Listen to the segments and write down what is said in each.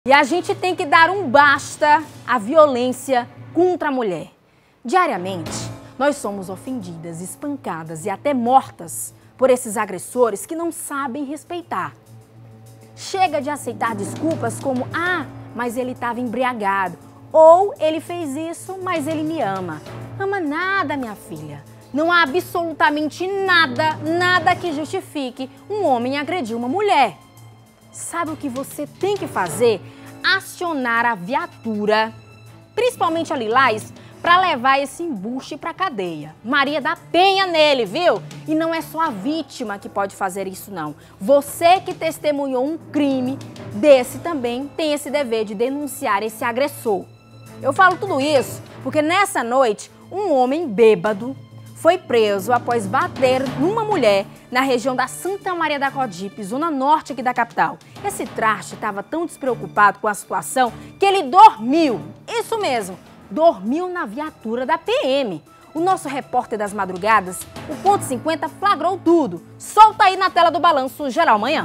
E a gente tem que dar um basta à violência contra a mulher. Diariamente, nós somos ofendidas, espancadas e até mortas por esses agressores que não sabem respeitar. Chega de aceitar desculpas como mas ele estava embriagado. Ou ele fez isso, mas ele me ama. Ama nada, minha filha. Não há absolutamente nada que justifique um homem agredir uma mulher. Sabe o que você tem que fazer? Acionar a viatura, principalmente a Lilás, para levar esse embuste para a cadeia. Maria da Penha nele, viu? E não é só a vítima que pode fazer isso, não. Você que testemunhou um crime desse também tem esse dever de denunciar esse agressor. Eu falo tudo isso porque nessa noite um homem bêbado foi preso após bater numa mulher na região da Santa Maria da Cogipe, zona norte aqui da capital. Esse traste estava tão despreocupado com a situação que ele dormiu. Isso mesmo, dormiu na viatura da PM. O nosso repórter das madrugadas, o Ponto 50, flagrou tudo. Solta aí na tela do Balanço Geral Manhã.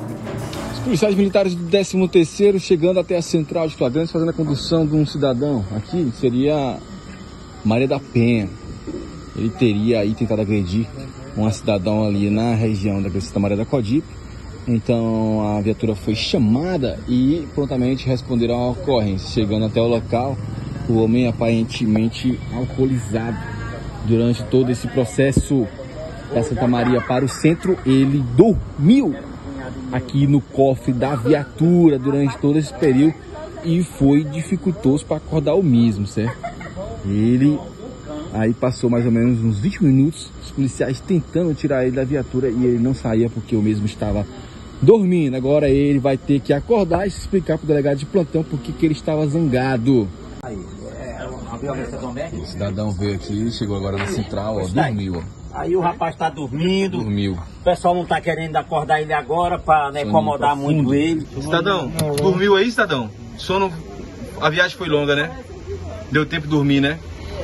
Os policiais militares do 13º chegando até a central de flagrantes, fazendo a condução de um cidadão. Aqui seria Maria da Penha. Ele teria aí tentado agredir uma cidadã ali na região da Santa Maria da Cogipe. Então a viatura foi chamada e prontamente responderam à ocorrência. Chegando até o local, o homem aparentemente alcoolizado. Durante todo esse processo da Santa Maria para o centro, ele dormiu aqui no cofre da viatura durante todo esse período e foi dificultoso para acordar o mesmo, certo? Ele aí passou mais ou menos uns 20 minutos, os policiais tentando tirar ele da viatura e ele não saía porque o mesmo estava dormindo. Agora ele vai ter que acordar e se explicar para o delegado de plantão por que ele estava zangado. O cidadão veio aqui, chegou agora na central, ó, dormiu. Aí o rapaz está dormindo. Dormiu. O pessoal não está querendo acordar ele agora para não incomodar muito ele. Cidadão, dormiu aí, cidadão? Sono, a viagem foi longa, né? Deu tempo de dormir, né?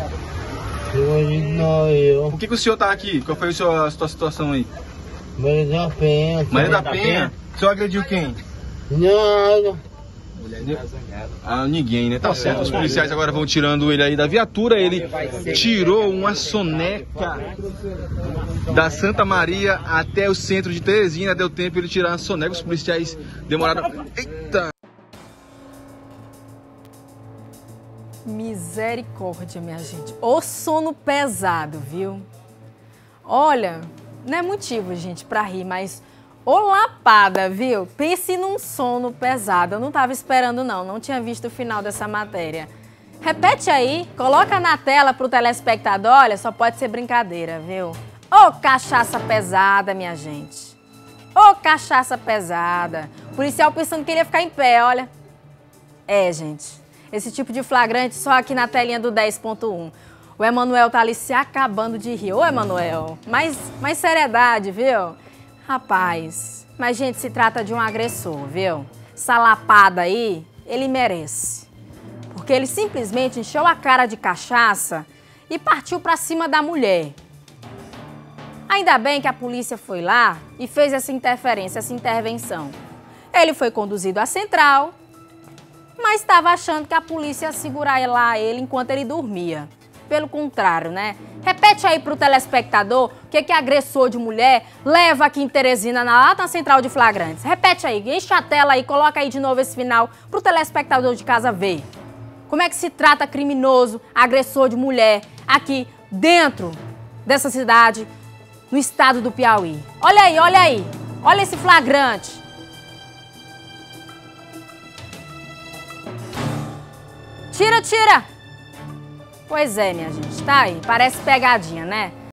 Por que o senhor tá aqui? Qual foi a sua situação aí? Maria da Penha. Maria da Penha? O senhor agrediu quem? Nada. Ninguém, né? Tá certo. Os policiais agora vão tirando ele aí da viatura. Ele tirou uma soneca da Santa Maria até o centro de Teresina. Deu tempo ele tirar a soneca. Os policiais demoraram... Eita! Misericórdia, minha gente. Ô sono pesado, viu? Olha, não é motivo, gente, pra rir, mas ô lapada, viu? Pense num sono pesado. Eu não tava esperando, não tinha visto o final dessa matéria. Repete aí, coloca na tela pro telespectador. Olha, só pode ser brincadeira, viu? Ô cachaça pesada, minha gente. Ô cachaça pesada. O policial pensando que ele ia ficar em pé, olha. Gente. Esse tipo de flagrante só aqui na telinha do 10.1. O Emanuel tá ali se acabando de rir. Ô, Emanuel, mais seriedade, viu? Rapaz, mas, gente, se trata de um agressor, viu? Essa lapada aí, ele merece. Porque ele simplesmente encheu a cara de cachaça e partiu pra cima da mulher. Ainda bem que a polícia foi lá e fez essa interferência, essa intervenção. Ele foi conduzido à central, mas estava achando que a polícia ia segurar lá ele enquanto ele dormia. Pelo contrário, né? Repete aí pro telespectador o que agressor de mulher leva aqui em Teresina, lá na central de flagrantes. Repete aí, enche a tela aí, coloca aí de novo esse final pro telespectador de casa ver. Como é que se trata criminoso, agressor de mulher aqui dentro dessa cidade, no estado do Piauí. Olha aí, olha esse flagrante. Tira! Pois é, minha gente, tá aí. Parece pegadinha, né?